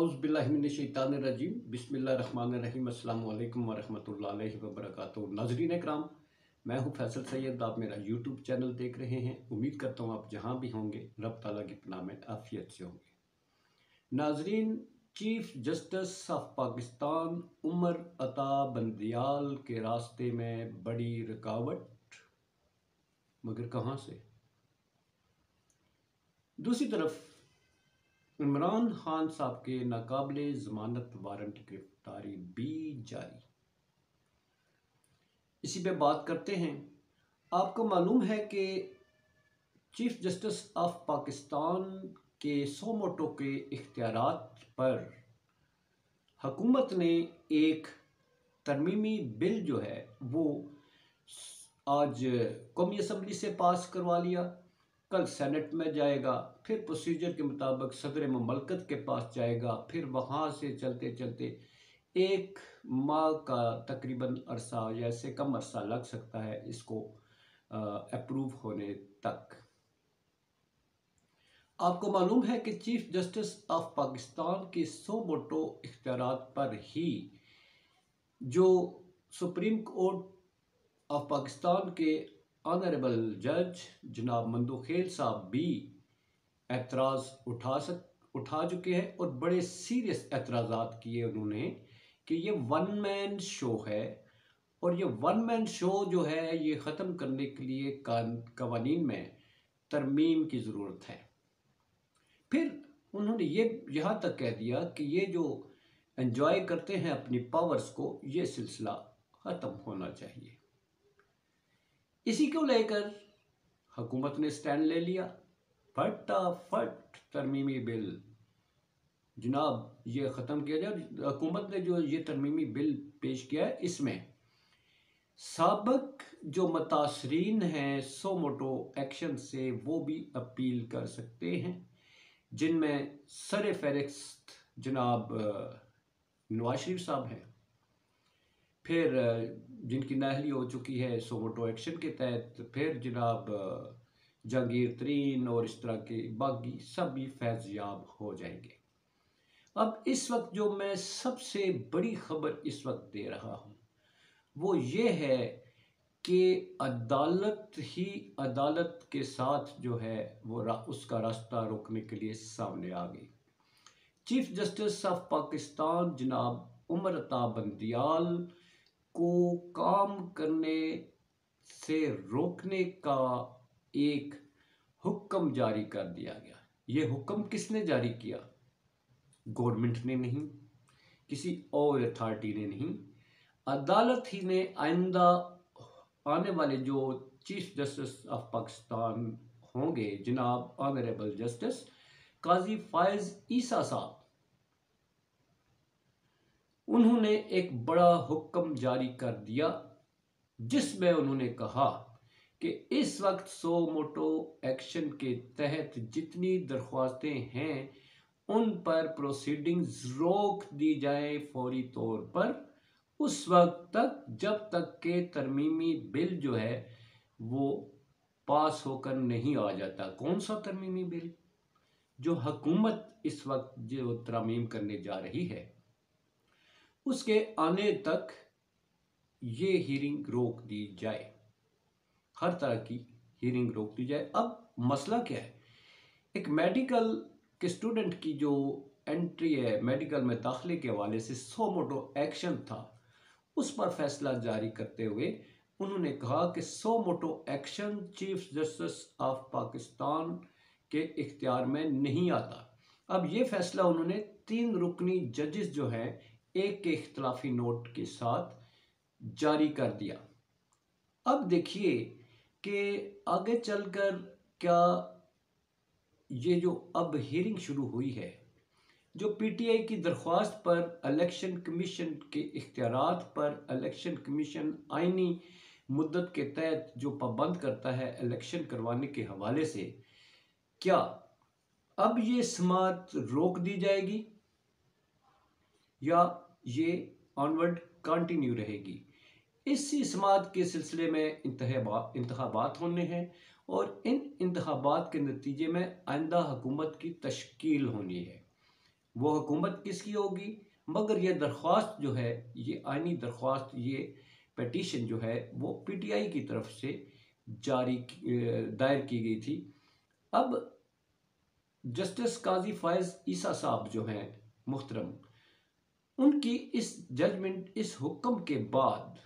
औज़ुबिल्लाहिमिनश्शैतानिर्रजीम बिस्मिल्लाहिर्रहमानिर्रहीम अस्सलामु अलैकुम वरहमतुल्लाहि वबरकातुहू। नाज़रीन इकराम, मैं हूँ फैसल सैयद। आप मेरा यूट्यूब चैनल देख रहे हैं। उम्मीद करता हूँ आप जहाँ भी होंगे रब ताला की पनाह में आफियत से होंगे। नाज़रीन, chief justice of Pakistan Umar Ata Bandial के रास्ते में बड़ी रुकावट, मगर कहाँ से? दूसरी तरफ इमरान खान साहब के नाकाबिले ज़मानत वारंट गिरफ्तारी भी जारी। इसी पे बात करते हैं। आपको मालूम है कि चीफ जस्टिस ऑफ पाकिस्तान के सो मोटो के इख्तियारात पर हुकूमत ने एक तरमीमी बिल जो है वो आज कौमी असम्बली से पास करवा लिया, कल सेनेट में जाएगा, फिर प्रोसीजर के मुताबिक सदर ममलकत के पास जाएगा, फिर वहाँ से चलते चलते एक माह का तकरीबन अरसा या इससे कम अरसा लग सकता है इसको अप्रूव होने तक। आपको मालूम है कि चीफ जस्टिस ऑफ पाकिस्तान के सो मोटो इख्तियारात पर ही जो सुप्रीम कोर्ट ऑफ पाकिस्तान के ऑनरेबल जज जनाब मंदोखेल साहब भी एतराज़ उठा चुके हैं और बड़े सीरियस एतराज़ात किए उन्होंने कि ये वन मैन शो है और ये वन मैन शो जो है ये ख़त्म करने के लिए कवानीन में तरमीम की ज़रूरत है। फिर उन्होंने ये यहाँ तक कह दिया कि ये जो एंजॉय करते हैं अपनी पावर्स को, ये सिलसिला ख़त्म होना चाहिए। इसी को लेकर हुकूमत ने स्टैंड ले लिया। फटाफट तरमीमी बिल जनाब ये ख़त्म किया जाए। हुकूमत ने जो ये तरमीमी बिल पेश किया है, इसमें साबिक जो मुतासरीन हैं सो मोटो एक्शन से वो भी अपील कर सकते हैं, जिनमें सर फहरिस्त जनाब नवाज शरीफ साहब हैं, फिर जिनकी नाअहली हो चुकी है सो मोटो एक्शन के तहत, फिर जनाब जहांगीर तरीन और इस तरह के बाकी सब भी फैज़याब हो जाएंगे। अब इस वक्त जो मैं सबसे बड़ी खबर इस वक्त दे रहा हूँ वो ये है कि अदालत ही अदालत के साथ जो है वो उसका रास्ता रोकने के लिए सामने आ गई। चीफ जस्टिस ऑफ पाकिस्तान जनाब उमर अता बंदियाल को काम करने से रोकने का एक हुक्म जारी कर दिया गया। ये हुक्म किसने जारी किया? गवर्नमेंट ने नहीं, किसी और अथॉरिटी ने नहीं, अदालत ही ने आइंदा आने वाले जो चीफ जस्टिस ऑफ पाकिस्तान होंगे जनाब ऑनरेबल जस्टिस काजी फायज ईसा साहब, उन्होंने एक बड़ा हुक्म जारी कर दिया जिसमें उन्होंने कहा कि इस वक्त सो मोटो एक्शन के तहत जितनी दरख्वास्तें हैं उन पर प्रोसीडिंग्स रोक दी जाए फौरी तौर पर, उस वक्त तक जब तक के तरमीमी बिल जो है वो पास होकर नहीं आ जाता। कौन सा तरमीमी बिल? जो हुकूमत इस वक्त जो तरमीम करने जा रही है उसके आने तक ये हीरिंग रोक दी जाए, हर तरह की हीरिंग रोक दी जाए। अब मसला क्या है? एक मेडिकल के स्टूडेंट की जो एंट्री है, मेडिकल में दाखिले के हवाले से सो मोटो एक्शन था, उस पर फैसला जारी करते हुए उन्होंने कहा कि suo motu action chief justice of Pakistan के इख्तियार में नहीं आता। अब ये फैसला उन्होंने 3 रुकनी जजेस जो हैं एक के इख्तलाफी नोट के साथ जारी कर दिया। अब देखिए कि आगे चलकर क्या ये जो अब हियरिंग शुरू हुई है, जो पीटीआई की दरख्वास्त पर इलेक्शन कमीशन के इख्तियारात पर इलेक्शन कमीशन आईनी मुद्दत के तहत जो पाबंद करता है इलेक्शन करवाने के हवाले से, क्या अब ये समाअत रोक दी जाएगी या ये ऑनवर्ड कंटिन्यू रहेगी? इसी समाअत के सिलसिले में इंतखाबात होने हैं और इन इंतखाबात के नतीजे में आइंदा हुकूमत की तश्कील होनी है। وہ حکومت کس کی ہوگی؟ مگر یہ درخواست جو ہے، یہ آئینی درخواست، یہ پیٹیشن جو ہے وہ پی ٹی آئی کی طرف سے دائر کی گئی تھی۔ اب جسٹس قاضی فائز عیسیٰ صاحب جو ہیں محترم، ان کی اس ججمنٹ، اس حکم کے بعد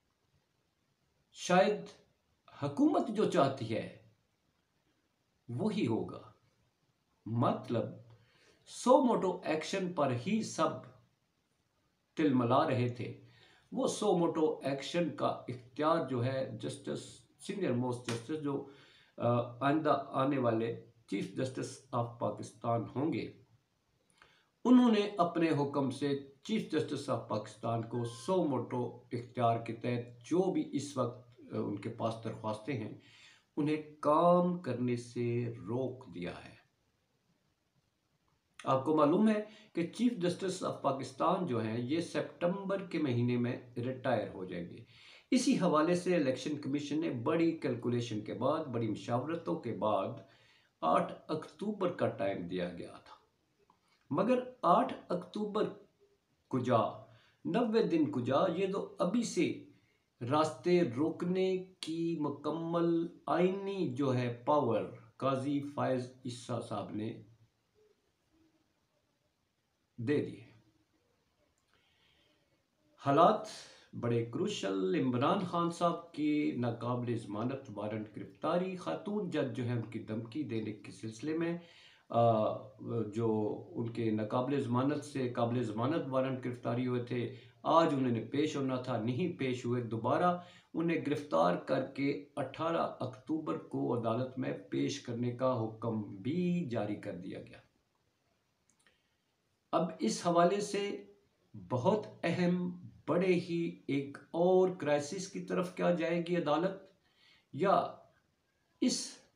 شاید حکومت جو چاہتی ہے وہی ہوگا۔ مطلب سو موٹو ایکشن پر ہی سب تل ملا رہے تھے، وہ سو موٹو ایکشن کا اختیار جو ہے جسٹس، سینئر موسٹ جسٹس، جو آئندہ آنے والے چیف جسٹس آف پاکستان ہوں گے، انہوں نے اپنے حکم سے چیف جسٹس آف پاکستان کو سو موٹو اختیار کے تحت جو بھی اس وقت ان کے پاس درخواستیں ہیں انہیں کام کرنے سے روک دیا ہے۔ آپ کو معلوم ہے کہ چیف جسٹس آف پاکستان جو ہیں یہ سپٹمبر کے مہینے میں ریٹائر ہو جائیں گے۔ اسی حوالے سے الیکشن کمیشن نے بڑی کیلکولیشن کے بعد، بڑی مشاورتوں کے بعد 8 اکتوبر کا ٹائم دیا گیا تھا، مگر 8 اکتوبر کجا، 90 دن کجا، یہ تو ابھی سے راستے روکنے کی مکمل آئینی جو ہے پاور قاضی فائز عیسیٰ صاحب نے دے دی ہے۔ حالات بڑے کروشل، عمران خان صاحب کی ناقابل ضمانت وارنٹ گرفتاری، خاتون جج جو ہے ان کی دھمکی دینے کے سلسلے میں جو ان کے ناقابل ضمانت سے قابل ضمانت وارنٹ گرفتاری ہوئے تھے، آج انہوں نے پیش ہونا تھا، نہیں پیش ہوئے، دوبارہ انہیں گرفتار کر کے 18 اکتوبر کو عدالت میں پیش کرنے کا حکم بھی جاری کر دیا گیا۔ اب اس حوالے سے بہت اہم، بڑے ہی ایک اور کرائسس کی طرف کیا جائے گی عدالت، یا اس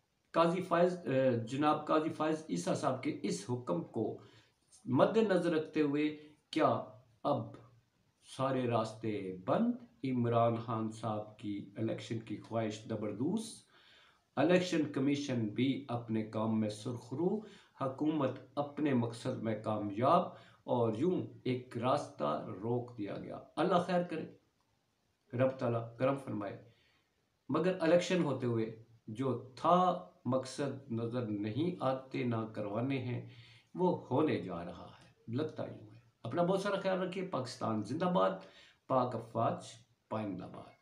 جناب قاضی فائز عیسیٰ صاحب کے اس حکم کو مد نظر رکھتے ہوئے کیا اب سارے راستے بند، عمران خان صاحب کی الیکشن کی خواہش زبردوز، الیکشن کمیشن بھی اپنے کام میں سرخرو، حکومت اپنے مقصد میں کامیاب، اور یوں ایک راستہ روک دیا گیا۔ اللہ خیر کرے، رب تعالیٰ کرم فرمائے، مگر الیکشن ہوتے ہوئے جو تھا مقصد نظر نہیں آتے، نہ کروانے ہیں، وہ ہونے جا رہا ہے، لگتا یوں ہے۔ اپنا بہت سارا خیال رکھیے۔ پاکستان زندہ باد، پاک افواج پائندہ باد۔